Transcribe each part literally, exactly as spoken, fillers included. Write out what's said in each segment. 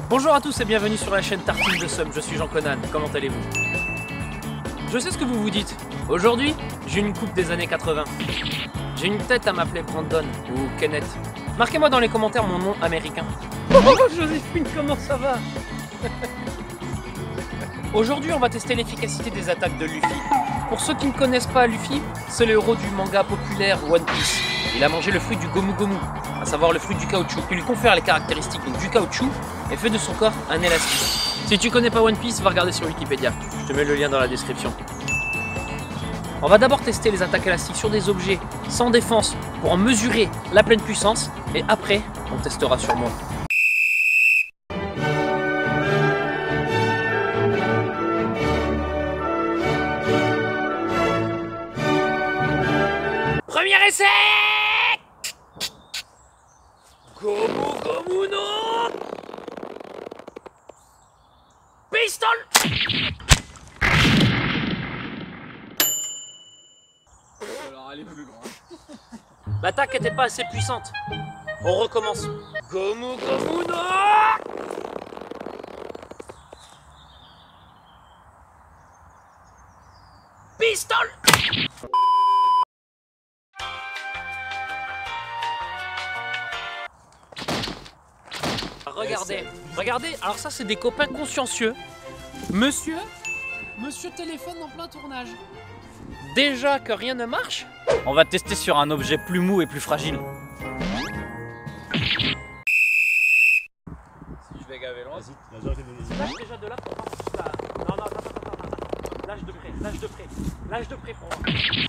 Bonjour à tous et bienvenue sur la chaîne Tartine de Somme, je suis Jean Conan, comment allez-vous? Je sais ce que vous vous dites, aujourd'hui j'ai une coupe des années quatre-vingts. J'ai une tête à m'appeler Brandon ou Kenneth. Marquez-moi dans les commentaires mon nom américain. Oh Joséphine, comment ça va? Aujourd'hui on va tester l'efficacité des attaques de Luffy. Pour ceux qui ne connaissent pas Luffy, c'est le héros du manga populaire One Piece. Il a mangé le fruit du Gomu Gomu, à savoir le fruit du caoutchouc, qui lui confère les caractéristiques donc, du caoutchouc et fait de son corps un élastique. Si tu connais pas One Piece, va regarder sur Wikipédia. Je te mets le lien dans la description. On va d'abord tester les attaques élastiques sur des objets sans défense pour en mesurer la pleine puissance et après on testera sur moi. Premier essai! Gomu Gomu no Pistol! Alors elle est plus grande. L'attaque n'était pas assez puissante. On recommence. Gomu Gomu no Pistol! Regardez, regardez, alors ça c'est des copains consciencieux. Monsieur, monsieur téléphone en plein tournage. Déjà que rien ne marche. On va tester sur un objet plus mou et plus fragile. Si je vais gaver loin. Vas-y, lâche déjà de là pour voir si ça... Non, non, attends, attends, attends, attends. Lâche de près, lâche de près. Lâche de près pour moi.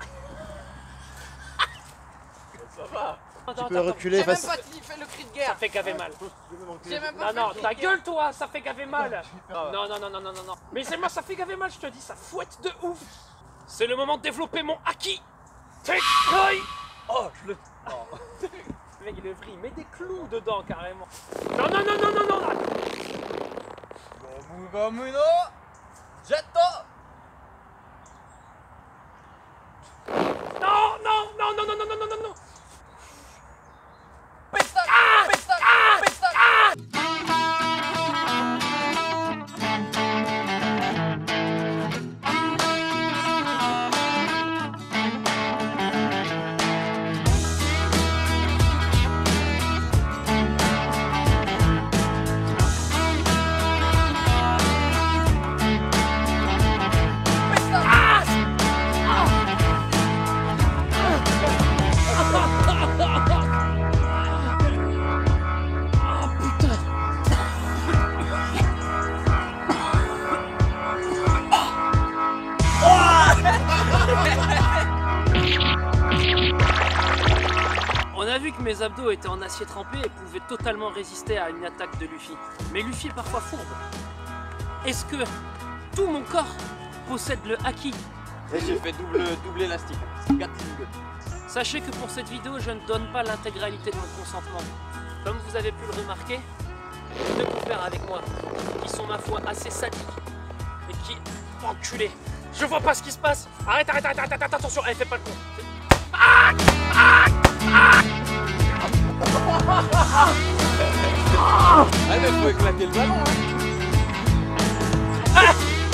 Ça va. Tu peux reculer. J'ai même pas fait le cri de guerre. Ça fait gaver mal. J'ai même pas Non, non, fait le cri ta de guerre. gueule toi, ça fait gaver mal. Non, non, non, non, non, non, non. Mais c'est moi, ça fait gaver mal, je te dis, ça fouette de ouf. C'est le moment de développer mon haki. Oh, je le... Oh. Le mec, il est pris, il met des clous dedans carrément. Non, non, non, non, non, non. Gomu Gomu no Jetto. Non, non, non, non, non, non, non, non, non, non. Pistol. Pistol. Pistol. On a vu que mes abdos étaient en acier trempé et pouvaient totalement résister à une attaque de Luffy. Mais Luffy est parfois fourbe. Est-ce que tout mon corps possède le haki? Et j'ai fait double, double élastique. Gatling. Sachez que pour cette vidéo, je ne donne pas l'intégralité de mon consentement. Comme vous avez pu le remarquer, les deux compères avec moi, qui sont ma foi assez sadiques et qui... Enculés. Je vois pas ce qui se passe. Arrête, arrête, arrête, arrête, attention. Allez, fais pas le con. Ah ah ah Ah mais faut éclater le ballon hein.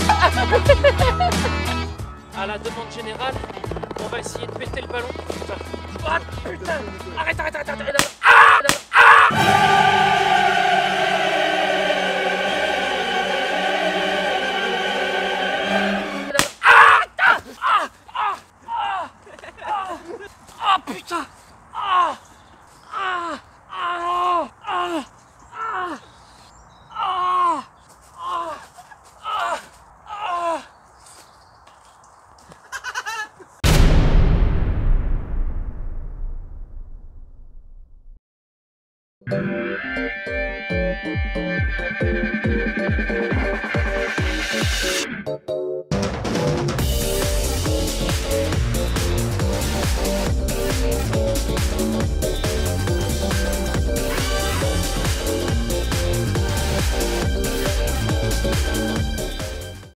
À la demande générale, on va essayer de péter le ballon. Putain. Ah putain. Arrête, arrête, arrête, arrête, arrête. Ah Ah putain! Ah! Ah! Ah! Ah! Ah! Ah! Ah! Ah! Ah!